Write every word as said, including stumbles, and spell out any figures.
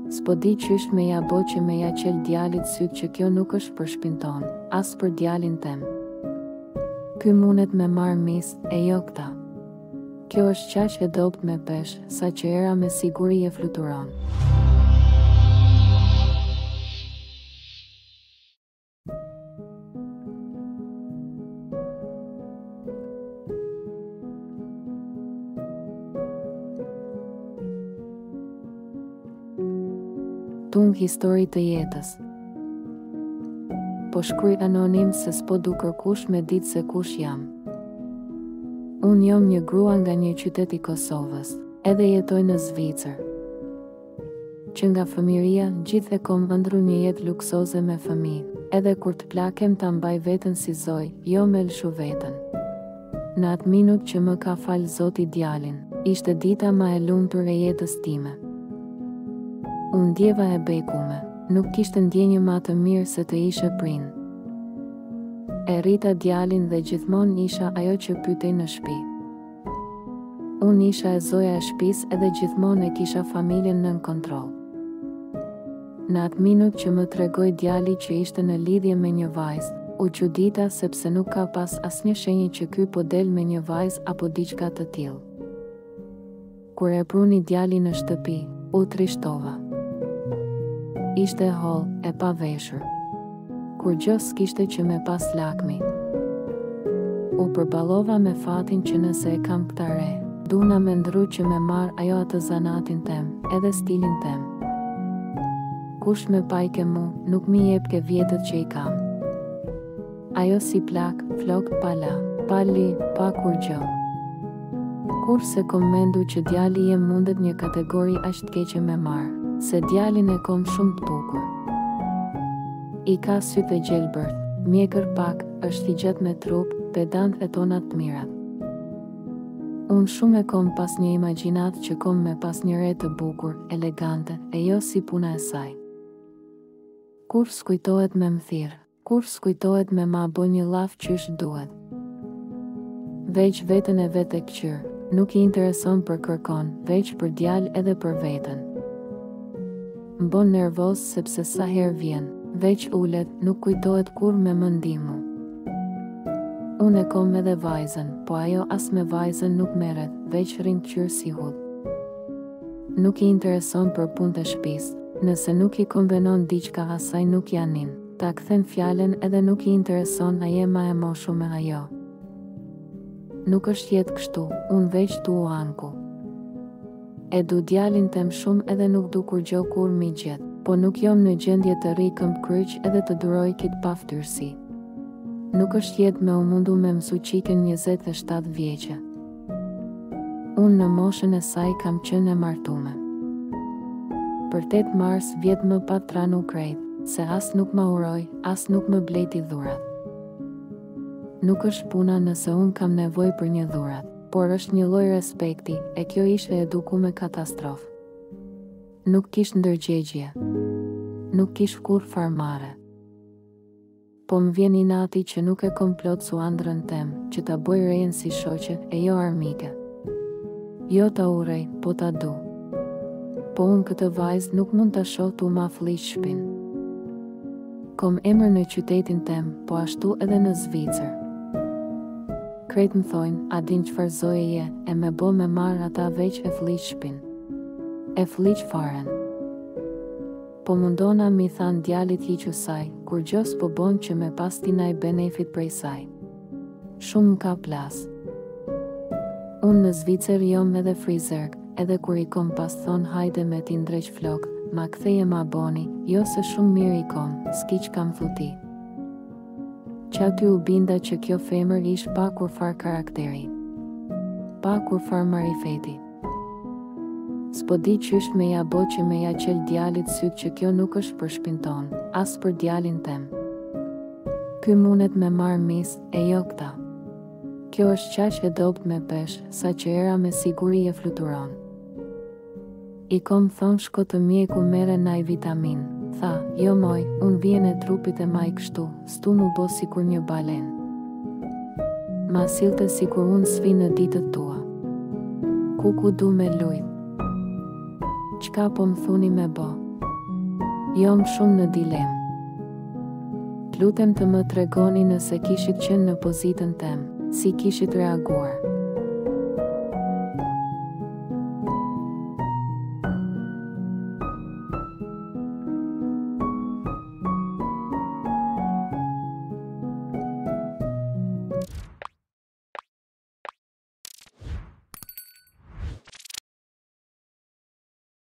S'po di qysh me ja bo që me ja qel djalit syt që kjo nuk është për shpin ton, as për djalin tem. Ky munet me marr mis, e jo këta. Kjo është qaq e dopt me pesh, sa që era me siguri e fluturon. Tung, histori të jetës. Po shkruj anonim se s'po du kërkush me ditë se kush jam. Unë jom një grua nga një qytet i Kosovës, edhe jetoj në Zvicër. Që nga fëmiria, gjithë e kom ëndru një jetë luksoze me fëmijë, edhe kur të plakem ta mbaj veten si zoj, jo me lshu veten. Në atë minut që më ka fal Zoti djalin, ishte dita ma e lumtur e jetës time. Unë ndjeva e bekume, nuk kishte ndjenjë ma të mirë se të ishe prind. E rrita djalin dhe gjithmon isha ajo që pytej në shtëpi. Unë isha e zoja e shtëpis edhe gjithmon e kisha familjen nën kontroll. Në atë minut që më tregoj djali që ishte në lidhje me një vajzë, u çudita sepse nuk ka pas asnjë shenjë që ky po del me një vajzë apo diçka të tillë. Kur e pruni djali në shtëpi, u trishtova. Ishte holl, e pa veshur. Kur gjë s'kishte që me pas lakmi. U përballova me fatin që nëse e kam këta re, duna me ndru që me marr ajo atë zanatin tem, edhe stilin tem. Kush me pajke mu, nuk mi jep ke vjetët që i kam. Ajo si plak, flok pa la, pa li, pa kur gjë. Kur se kom mendu që djali jem mundet një kategori aq të keqe me marr, se djalin e kom shumë të bukur. I ka sytë e gjelbërt, mjekër pak, është i gjatë me trup, pedant e tonat të mirat. Unë shumë e kom pas një imagjinat që kom me pas një re të bukur, elegante, e jo si puna e saj. Kur s'kujtohet me më thirë, kur s'kujtohet me ma bo një laf qysh duhet. Veç vetën e vetë e këqyrë, nuk i intereson për kërkon, veç për djalë edhe për vetën. M'bon nervoz sepse sa herë vjen, veç ulet, nuk kujtohet kur me më ndihmu. Unë e kom edhe vajzën, po ajo as me vajzën nuk merret, veç rrin qyrë si hudh. Nuk i intereson për punë të shtëpis, nëse nuk i konvenon diçka asaj nuk ja nin, ta kthen fjalen edhe nuk i intereson a je ma e moshu me ajo. Nuk është jetë kështu, unë veç tu u anku. E du djalin tem shumë edhe nuk du kur gjo kur mi gjet, po nuk jom në gjendje të rri këmbë kryq edhe të duroj kitë pa ftyrsi. Nuk është jetë me u mundu me mësu qiken njëzet e shtatë vjeqe. Unë në moshën e saj kam qenë e martume. Për tetë mars vjet më pa tranu krejt, se as nuk ma uroj, as nuk më bleti dhurat. Nuk është puna nëse unë kam nevoj për një dhurat, por është një lloj respekti, e kjo ishte eduku me katastrofë. Nuk kish ndërgjegje. Nuk kish kurfar mare. Po më vjen inati që nuk e kom plot su andrën tem, që ta boj rejen si shoqe, e jo armike. Jo ta urej, po ta du. Po unë këtë vajzë nuk mund ta shoh tu ma fliq shpin. Kom emër në qytetin tem, po ashtu edhe në Zvicër. Krejt më thojnë, a din qëfar zoje je, e me bo me marr ata veç e fliq shpin. E fliq faren. Po mundona mi than djalit hiqu saj, kur gjos po bon që me pas tina i benefit prej saj. Shumë më ka plas. Unë në Zvicër jom edhe frizerk, edhe kur i kom pas thon hajde me ti ndreq flok, ma ktheje ma boni, jo se shumë mirë i kom, s'ki që kam thuti. Që aty u binda që kjo femër ish pa kurfar karakteri. Pa kurfar marifeti. S'po di qysh me ja bo që me ja qel djalit syt që kjo nuk është për shpin ton, as për djalin tem. Ky munet me marr mis, e jo këta. Kjo është qaq e dopt me pesh, sa që era me siguri e fluturon. I kom thon shko të mjeku mere naj vitamin. Tha, jo moj, unë vjen e trupit e maj kështu, stu mu bo si kur një balen. Ma silte si kur unë sfi në ditët tua. Ku ku du me lujt. Qka po më thuni me bo? Jom shumë në dilemë. Lutem të më tregoni nëse kishit qenë në pozitën tem, si kishit reaguar.